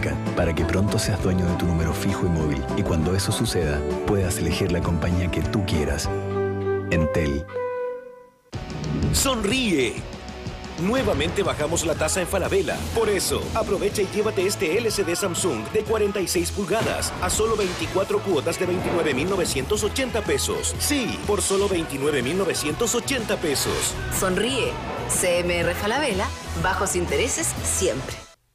cerca, para que pronto seas dueño de tu número fijo y móvil y cuando eso suceda, puedas elegir la compañía que tú quieras. Entel. ¡Sonríe! Nuevamente bajamos la tasa en Falabella. Por eso, aprovecha y llévate este LCD Samsung de 46 pulgadas a solo 24 cuotas de 29.980 pesos. Sí, por solo 29.980 pesos. Sonríe. CMR Falabella, bajos intereses siempre.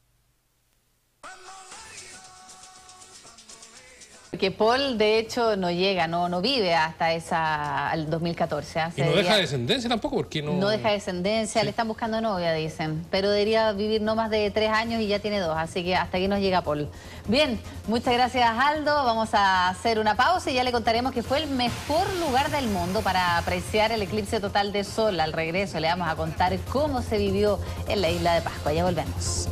Que Paul, de hecho, no llega, no vive hasta el 2014. Y no deja descendencia tampoco, porque no... No deja descendencia, sí. Le están buscando novia, dicen. Pero debería vivir no más de 3 años y ya tiene 2, así que hasta aquí nos llega Paul. Bien, muchas gracias, Aldo. Vamos a hacer una pausa y ya le contaremos que fue el mejor lugar del mundo para apreciar el eclipse total de sol. Al regreso le vamos a contar cómo se vivió en la isla de Pascua. Ya volvemos.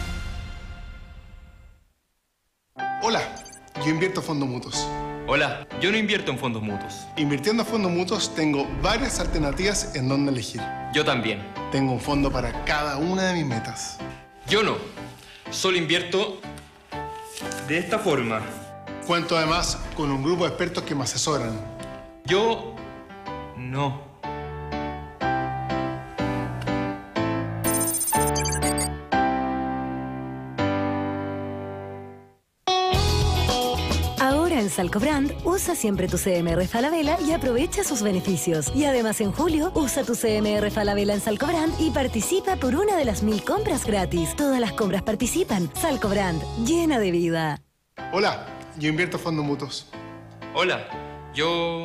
Hola. Yo invierto en fondos mutuos. Hola, yo no invierto en fondos mutuos. Invirtiendo en fondos mutuos tengo varias alternativas en dónde elegir. Yo también. Tengo un fondo para cada una de mis metas. Yo no. Solo invierto de esta forma. Cuento además con un grupo de expertos que me asesoran. Yo no. En Salcobrand, usa siempre tu CMR Falabella y aprovecha sus beneficios. Y además en julio, usa tu CMR Falabella en Salcobrand y participa por una de las 1000 compras gratis. Todas las compras participan. Salcobrand, llena de vida. Hola, yo invierto en fondos mutuos. Hola, yo...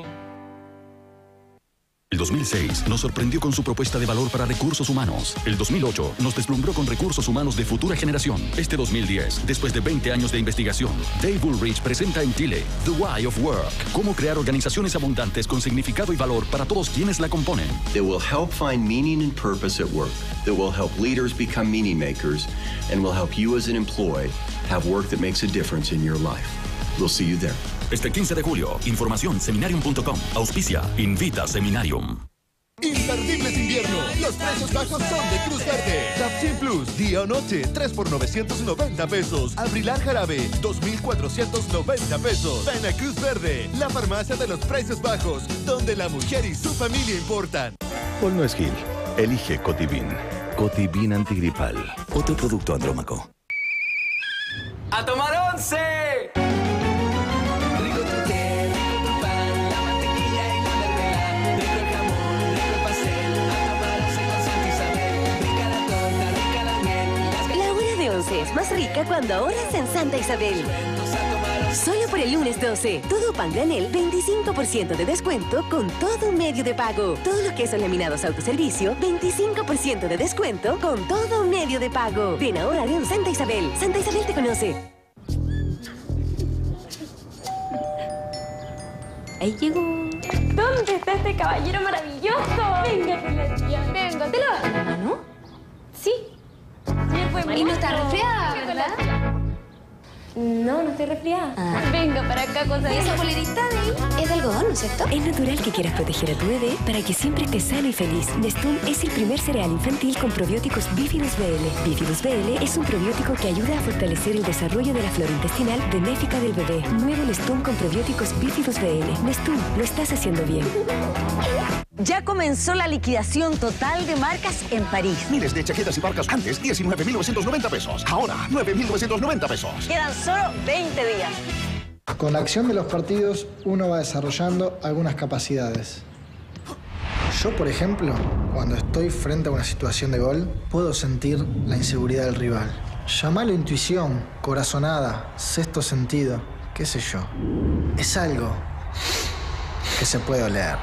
El 2006 nos sorprendió con su propuesta de valor para recursos humanos. El 2008 nos deslumbró con recursos humanos de futura generación. Este 2010, después de 20 años de investigación, Dave Ulrich presenta en Chile The Why of Work. Cómo crear organizaciones abundantes con significado y valor para todos quienes la componen. That will help find meaning and purpose at work. That will help leaders become meaning makers. And will help you as an employee have work that makes a difference in your life. We'll see you there. Este 15 de julio, información seminarium.com. Auspicia, invita Seminarium. Imperdibles invierno. Los precios bajos son de Cruz Verde. Tapsin Plus, día o noche, 3 por 990 pesos. Abrilar jarabe, 2,490 pesos. Ven a Cruz Verde, la farmacia de los precios bajos, donde la mujer y su familia importan. Paul no es Gil. Elige Cotibin. Cotibin antigripal. Otro producto Andrómaco. ¡A tomar 11! Es más rica cuando ahora es en Santa Isabel. Solo por el lunes 12, todo pan granel 25% de descuento con todo medio de pago. Todos los quesos laminados autoservicio 25% de descuento con todo medio de pago. Ven ahora en Santa Isabel. Santa Isabel te conoce. Ahí llegó. ¿Dónde está este caballero maravilloso? Venga, que la tía. Venga, ¿te lo vas a dar, mano? Sí. Y no está resfriada, ¿verdad? No, no estoy resfriada. Venga para acá, cosa de... ¿Y esa polerita de ahí? Es de algodón, ¿no es cierto? Es natural que quieras proteger a tu bebé para que siempre esté sano y feliz. Nestum es el primer cereal infantil con probióticos Bifidus BL. Bifidus BL es un probiótico que ayuda a fortalecer el desarrollo de la flora intestinal benéfica del bebé. Nuevo Nestum con probióticos Bifidus BL. Nestum, lo estás haciendo bien. Ya comenzó la liquidación total de marcas en París. Miles de chaquetas y parcas antes, 19.990 pesos. Ahora, 9.990 pesos. Quedan solo 20 días. Con la acción de los partidos, uno va desarrollando algunas capacidades. Yo, por ejemplo, cuando estoy frente a una situación de gol, puedo sentir la inseguridad del rival. Llamalo intuición, corazonada, sexto sentido, qué sé yo. Es algo que se puede oler.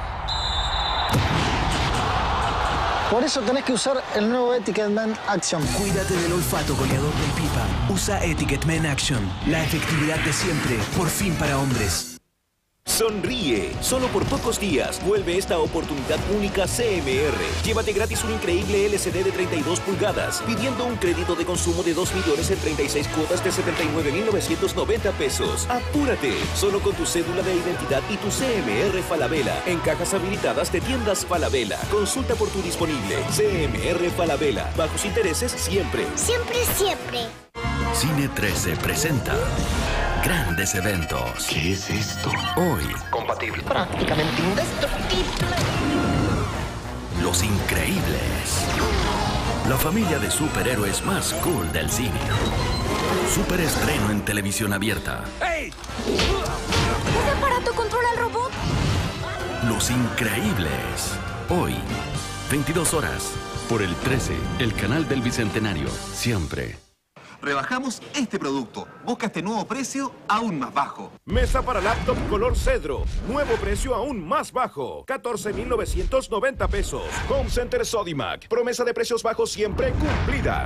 Por eso tenés que usar el nuevo Etiquette Man Action. Cuídate del olfato goleador del Pipa. Usa Etiquette Man Action. La efectividad de siempre, por fin para hombres. Sonríe. Solo por pocos días vuelve esta oportunidad única CMR. Llévate gratis un increíble LCD de 32 pulgadas, pidiendo un crédito de consumo de 2 millones en 36 cuotas de 79.990 pesos. ¡Apúrate! Solo con tu cédula de identidad y tu CMR Falabella. En cajas habilitadas de tiendas Falabella. Consulta por tu disponible. CMR Falabella. Bajos intereses siempre. Siempre, siempre. Cine 13 presenta grandes eventos. ¿Qué es esto? Hoy, Compatible. Prácticamente indestructible. Los Increíbles. La familia de superhéroes más cool del cine. Superestreno en televisión abierta. ¡Ey! ¿Ese aparato controla al robot? Los Increíbles. Hoy, 22 horas. Por el 13, el canal del Bicentenario. Siempre. Rebajamos este producto. Busca este nuevo precio aún más bajo. Mesa para laptop color cedro. Nuevo precio aún más bajo. 14,990 pesos. Home Center Sodimac. Promesa de precios bajos siempre cumplida.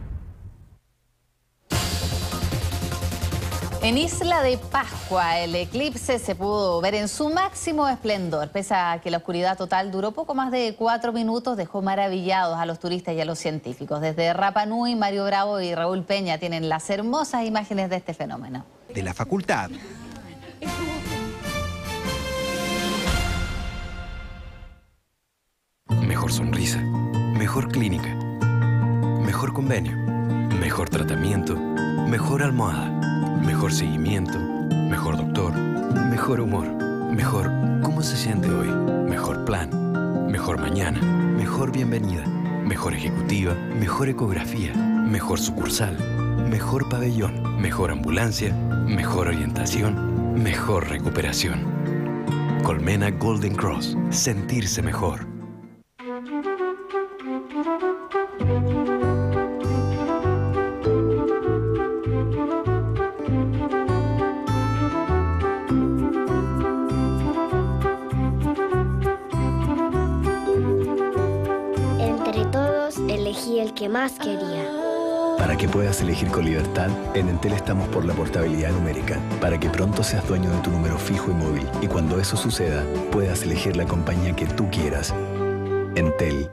En Isla de Pascua, el eclipse se pudo ver en su máximo esplendor. Pese a que la oscuridad total duró poco más de 4 minutos, dejó maravillados a los turistas y a los científicos. Desde Rapa Nui, Mario Bravo y Raúl Peña tienen las hermosas imágenes de este fenómeno. De la facultad. Mejor sonrisa, mejor clínica, mejor convenio, mejor tratamiento, mejor almohada. Mejor seguimiento, mejor doctor, mejor humor, mejor ¿cómo se siente hoy? Mejor plan, mejor mañana, mejor bienvenida, mejor ejecutiva, mejor ecografía, mejor sucursal, mejor pabellón, mejor ambulancia, mejor orientación, mejor recuperación. Colmena Golden Cross, sentirse mejor. El que más quería. Para que puedas elegir con libertad, en Entel estamos por la portabilidad numérica, para que pronto seas dueño de tu número fijo y móvil y cuando eso suceda, puedas elegir la compañía que tú quieras. Entel.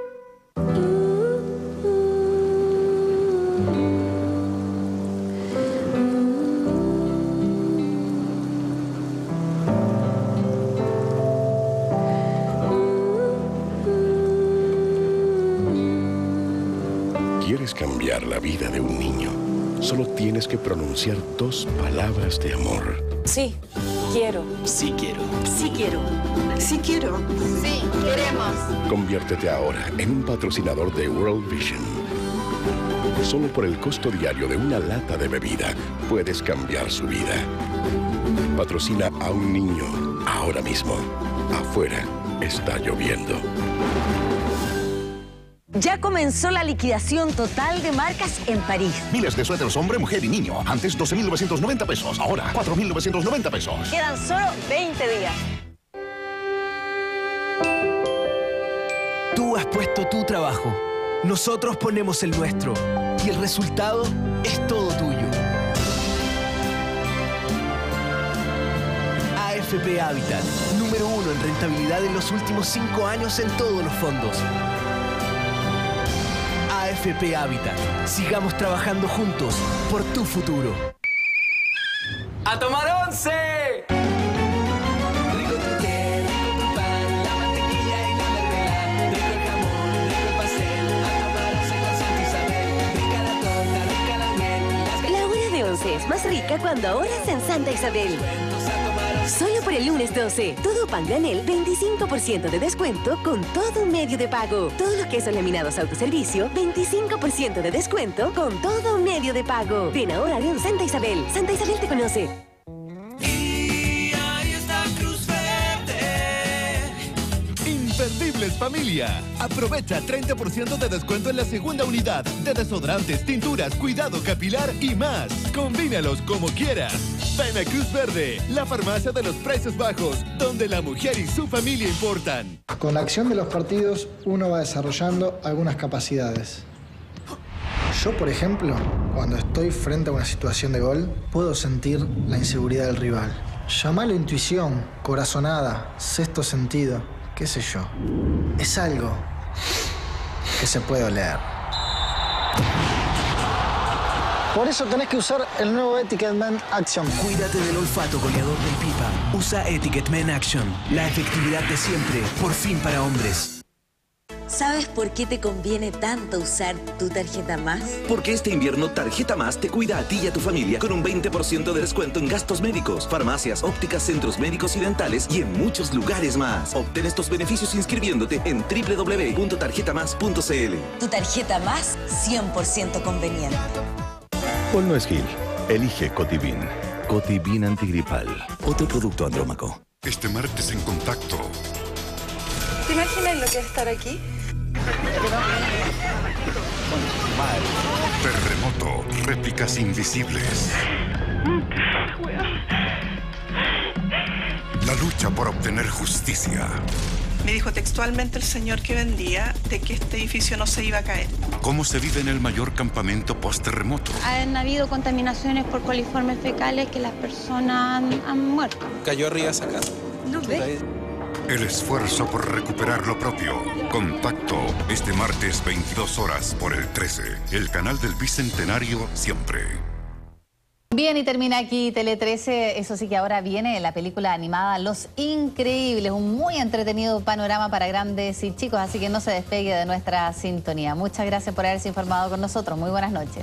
¿Quieres cambiar la vida de un niño? Solo tienes que pronunciar 2 palabras de amor. Sí, quiero. Sí quiero. Sí quiero. Sí quiero. Sí, queremos. Conviértete ahora en un patrocinador de World Vision. Solo por el costo diario de una lata de bebida puedes cambiar su vida. Patrocina a un niño ahora mismo. Afuera está lloviendo. Ya comenzó la liquidación total de marcas en París. Miles de suéteres hombre, mujer y niño. Antes 12,990 pesos. Ahora 4,990 pesos. Quedan solo 20 días. Tú has puesto tu trabajo. Nosotros ponemos el nuestro. Y el resultado es todo tuyo. AFP Habitat. Número 1 en rentabilidad en los últimos 5 años en todos los fondos. AFP Habitat. Sigamos trabajando juntos por tu futuro. ¡A tomar 11! Rico tu té, rico tu pan, la mantequilla y la mermelada, rico el jamón, rico el pastel, a tomar 11 con Santa Isabel, rica la torta, rica la miel. La hora de 11 es más rica cuando ahorras en Santa Isabel. Solo por el lunes 12, todo pan granel 25% de descuento con todo un medio de pago. Todos los quesos laminados autoservicio 25% de descuento con todo un medio de pago. Ven ahora a Santa Isabel. Santa Isabel te conoce. Y ahí está Cruz Verde. Imperdibles familia. Aprovecha 30% de descuento en la segunda unidad de desodorantes, tinturas, cuidado capilar y más. Combínalos como quieras. Ven a Cruz Verde, la farmacia de los precios bajos, donde la mujer y su familia importan. Con la acción de los partidos, uno va desarrollando algunas capacidades. Yo, por ejemplo, cuando estoy frente a una situación de gol, puedo sentir la inseguridad del rival. Llamalo intuición, corazonada, sexto sentido, qué sé yo. Es algo que se puede oler. Por eso tenés que usar el nuevo Etiquette Men Action. Cuídate del olfato goleador del Pipa. Usa Etiquette Men Action. La efectividad de siempre, por fin para hombres. ¿Sabes por qué te conviene tanto usar tu tarjeta Más? Porque este invierno Tarjeta Más te cuida a ti y a tu familia con un 20% de descuento en gastos médicos, farmacias, ópticas, centros médicos y dentales y en muchos lugares más. Obtén estos beneficios inscribiéndote en www.tarjetamás.cl. Tu tarjeta Más, 100% conveniente. Paul no es Gil. Elige Cotibin. Cotibin antigripal. Otro producto Andrómaco. Este martes en Contacto. ¿Te imaginas lo que es estar aquí? Terremoto. Réplicas invisibles. La lucha por obtener justicia. Me dijo textualmente el señor que vendía de que este edificio no se iba a caer. ¿Cómo se vive en el mayor campamento post-terremoto? Han habido contaminaciones por coliformes fecales que las personas han muerto. Cayó arriba esa casa. ¿No ves? El esfuerzo por recuperar lo propio. Contacto. Este martes 22 horas por el 13. El canal del Bicentenario siempre. Bien, y termina aquí Tele 13. Eso sí que ahora viene la película animada Los Increíbles, un muy entretenido panorama para grandes y chicos, así que no se despegue de nuestra sintonía. Muchas gracias por haberse informado con nosotros. Muy buenas noches.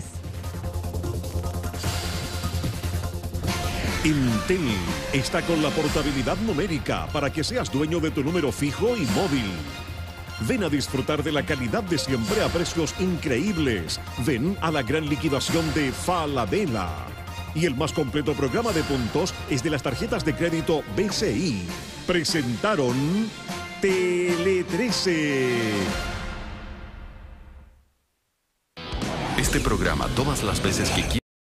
Intel está con la portabilidad numérica para que seas dueño de tu número fijo y móvil. Ven a disfrutar de la calidad de siempre a precios increíbles. Ven a la gran liquidación de Falabella. Y el más completo programa de puntos es de las tarjetas de crédito BCI. Presentaron Tele 13. Este programa todas las veces que quieras.